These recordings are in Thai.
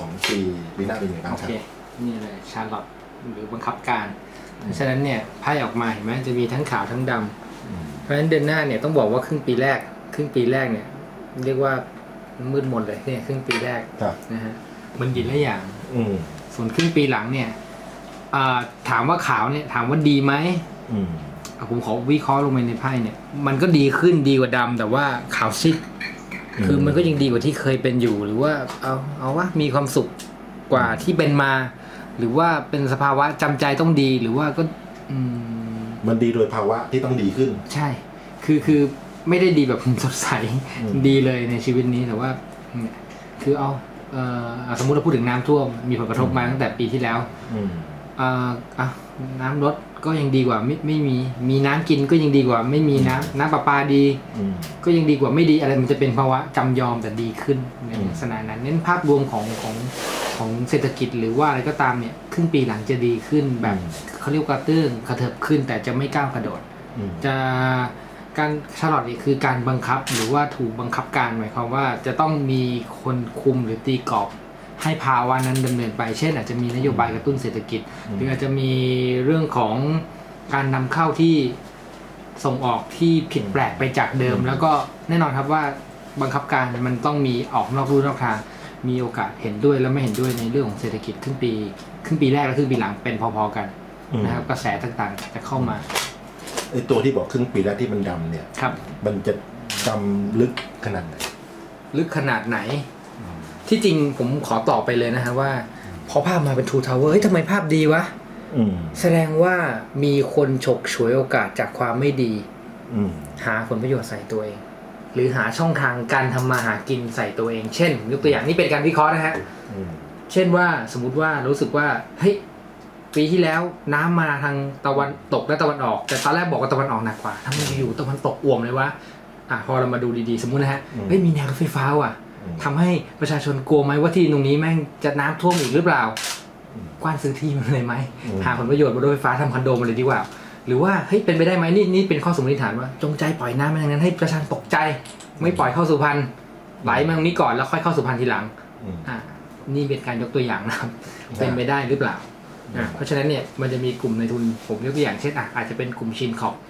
ของปีหน้าเป็นยังไงบ้างครับนี่เลยชาร์ลอตหรือบังคับการฉะนั้นเนี่ยไพ่ออกมาเห็นไหมจะมีทั้งขาวทั้งดำเพราะฉะนั้นเดือนหน้าเนี่ยต้องบอกว่าครึ่งปีแรกเนี่ยเรียกว่ามืดมนเลยเนี่ยครึ่งปีแรกนะฮะมันยินละอย่างส่วนครึ่งปีหลังเนี่ยถามว่าขาวเนี่ยถามว่าดีไหมผมขอวิเคราะห์ลงไปในไพ่เนี่ยมันก็ดีขึ้นดีกว่าดำแต่ว่าขาวซิดคือมันก็ยังดีกว่าที่เคยเป็นอยู่หรือว่าเอาว่ามีความสุขกว่าที่เป็นมาหรือว่าเป็นสภาวะจำใจต้องดีหรือว่าก็มันดีโดยภาวะที่ต้องดีขึ้นใช่คือไม่ได้ดีแบบสดใสดีเลยในชีวิตนี้แต่ว่าคือสมมุติเราพูดถึงน้ำท่วมมีผลกระทบมาตั้งแต่ปีที่แล้วน้ำลดก็ยังดีกว่าไม่มีน้ำกินก็ยังดีกว่าไม่มีน้ำประปาดีก็ยังดีกว่าไม่ดีอะไรมันจะเป็นภาวะจำยอมแต่ดีขึ้นในลักษณะนั้นเน้นภาพรวมของเศรษฐกิจหรือว่าอะไรก็ตามเนี่ยครึ่งปีหลังจะดีขึ้นแบบเขาเรียกกระเตื้องกระเถิบขึ้นแต่จะไม่ก้าวกระโดดจะการชาร์ลอตนี่คือการบังคับหรือว่าถูกบังคับการหมายความว่าจะต้องมีคนคุมหรือตีกรอบให้ภาวะนั้นดำเนินไปเช่นอาจจะมีนโยบายกระตุ้นเศรษฐกิจหรืออาจจะมีเรื่องของการนำเข้าที่ส่งออกที่ผิดแปลกไปจากเดิมแล้วก็แน่นอนครับว่าบังคับการมันต้องมีออกนอกลู่นอกทางมีโอกาสเห็นด้วยและไม่เห็นด้วยในเรื่องของเศรษฐกิจครึ่งปีแรกและครึ่งปีหลังเป็นพอๆกันนะครับกระแสต่างๆจะเข้ามาไอตัวที่บอกครึ่งปีแรกที่มันดำเนี่ยมันจะดำลึกขนาดไหนที่จริงผมขอตอบไปเลยนะฮะว่าพอภาพมาเป็น Two Tower เฮ้ยทำไมภาพดีวะแสดงว่ามีคนฉกฉวยโอกาสจากความไม่ดีหาผลประโยชน์ใส่ตัวเองหรือหาช่องทางการทำมาหากินใส่ตัวเองเช่นยกตัวอย่างนี่เป็นการวิเคราะห์นะฮะเช่นว่าสมมุติว่ารู้สึกว่าเฮ้ยปีที่แล้วน้ำมาทางตะวันตกและตะวันออกแต่ตอนแรกบอกว่าตะวันออกหนักกว่าทำไมอยู่ตะวันตกอ่วมเลยวะพอเรามาดูดีๆสมมุตินะฮะเฮ้ยมีแนวรถไฟฟ้าว่ะทำให้ประชาชนกลัวไหมว่าที่ตรงนี้แม่งจะน้ำท่วมอีกหรือเปล่ากว้านซื้อที่มันเลยไหมหาผลประโยชน์บนรถไฟฟ้าทำคอนโดมาเลยดีกว่าหรือว่าเฮ้ยเป็นไปได้ไหมนี่เป็นข้อสมมติฐานว่าจงใจปล่อยน้ำมาอย่างนั้นให้ประชาชนตกใจไม่ปล่อยเข้าสุพรรณไหลมาตรงนี้ก่อนแล้วค่อยเข้าสุพรรณทีหลังนี่เป็นการยกตัวอย่างนะครับเป็นไปได้หรือเปล่าเพราะฉะนั้นเนี่ยมันจะมีกลุ่มในทุนผมยกตัวอย่างเช่นอาจจะเป็นกลุ่มชินขอบ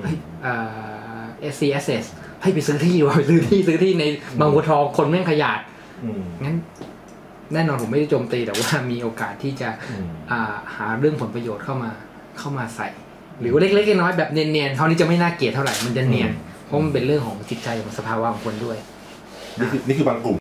SCSS ให้ไปซื้อที่ไปซื้อที่ในบางบัวทองคนแม่งขยาดงั้นแน่นอนผมไม่ได้โจมตีแต่ว่ามีโอกาสที่จะหาเรื่องผลประโยชน์เข้ามาใส่หรือว่าเล็กๆน้อยๆแบบเนียนๆเขานี่จะไม่น่าเกลียดเท่าไหร่มันจะเนียนเพราะมันเป็นเรื่องของจิตใจของสภาวะของคนด้วยนี่คือบางกลุ่ม